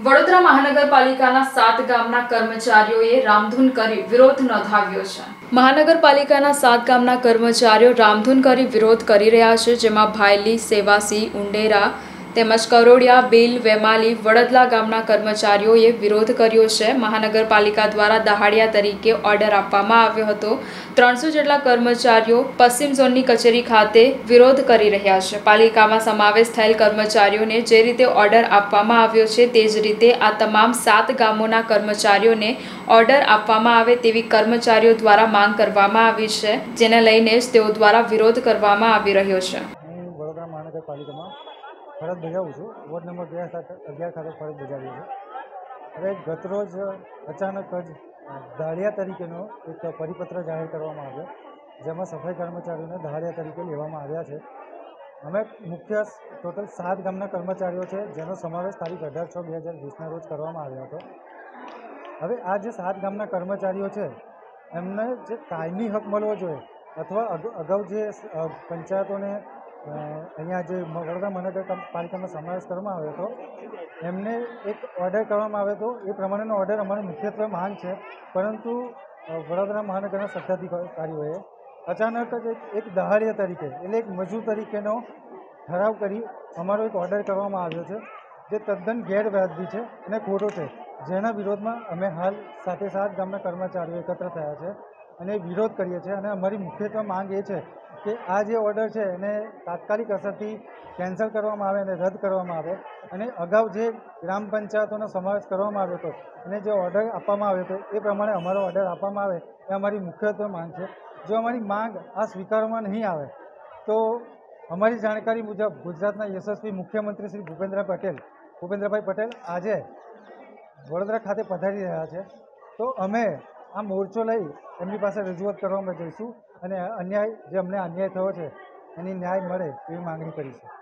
વડોદરા મહાનગરપાલિકાના 7 ગામના કર્મચારીઓએ રામધૂન કરી વિરોધ નોંધાવ્યો છે। મહાનગરપાલિકાના 7 ગામના કર્મચારીઓ રામધૂન કરી વિરોધ કરી રહ્યા છે, જેમાં ભાયલી, સેવાસી, ઉંડેરા તેમજ કરોડિયા, બિલ, વેમાલી, વડદલા ગામના કર્મચારીઓએ વિરોધ કર્યો છે। મહાનગરપાલિકા દ્વારા દહાડિયા તરીકે ઓર્ડર આપવામાં આવ્યો હતો। 300 જેટલા કર્મચારીઓ પશ્ચિમ ઝોનની કચેરી ખાતે વિરોધ કરી રહ્યા છે। પાલિકામાં સમાવેશ થયેલ કર્મચારીઓને જે રીતે ઓર્ડર આપવામાં આવ્યો છે તે જ રીતે આ તમામ 7 ગામોના કર્મચારીઓને ઓર્ડર આપવામાં આવે તેવી કર્મચારીઓ દ્વારા માંગ કરવામાં આવી છે, જેને લઈને જ તેઓ દ્વારા વિરોધ કરવામાં આવી રહ્યો છે। વડોદરા મહાનગરપાલિકામાં ફરજ બજાવું છું। વોર્ડ નંબર 11 ખાતે ફરજ બજાવીએ છીએ। હવે ગતરોજ અચાનક જ દહાડિયા તરીકેનો એક પરિપત્ર જાહેર કરવામાં આવ્યો, જેમાં સફાઈ કર્મચારીઓને દહાડિયા તરીકે લેવામાં આવ્યા છે। અમે મુખ્ય ટોટલ 7 ગામના કર્મચારીઓ છે, જેનો સમાવેશ તારીખ 18/6/2020ના રોજ કરવામાં આવ્યો હતો। હવે આ જે 7 ગામના કર્મચારીઓ છે, એમને જે કાયમી હક મળવો જોઈએ અથવા અગાઉ જે પંચાયતોને અહીંયા જે વડોદરા મહાનગરપાલિકામાં સમાવેશ કરવામાં આવ્યો હતો, એમને એક ઓર્ડર કરવામાં આવ્યો હતો। એ પ્રમાણેનો ઓર્ડર અમારી મુખ્યત્વે માંગ છે, પરંતુ વડોદરા મહાનગરના સત્તાધિકારીઓએ અચાનક જ એક દહાડિયા તરીકે એટલે એક મજૂર તરીકેનો ઠરાવ કરી અમારો એક ઓર્ડર કરવામાં આવ્યો છે, જે તદ્દન ગેરવાજબી છે અને ખોટો છે, જેના વિરોધમાં અમે હાલ 7 ગામના કર્મચારીઓ એકત્ર થયા છે અને વિરોધ કરીએ છીએ। અને અમારી મુખ્યત્વે માંગ એ છે કે આ જે ઓર્ડર છે એને તાત્કાલિક અસરથી કેન્સલ કરવામાં આવે અને રદ કરવામાં આવે, અને અગાઉ જે ગ્રામ પંચાયતોનો સમાવેશ કરવામાં આવ્યો હતો અને જે ઓર્ડર આપવામાં આવ્યો હતો એ પ્રમાણે અમારો ઓર્ડર આપવામાં આવે એ અમારી મુખ્યત્વે માંગ છે। જો અમારી માંગ આ સ્વીકારવામાં નહીં આવે તો અમારી જાણકારી મુજબ ગુજરાતના યશસ્વી મુખ્યમંત્રી શ્રી ભૂપેન્દ્રભાઈ પટેલ આજે વડોદરા ખાતે પધારી રહ્યા છે, તો અમે આ મોરચો લઈ એમની પાસે રજૂઆત કરવામાં જઈશું અને જે અમને અન્યાય થયો છે એની ન્યાય મળે એવી માંગણી કરીશું।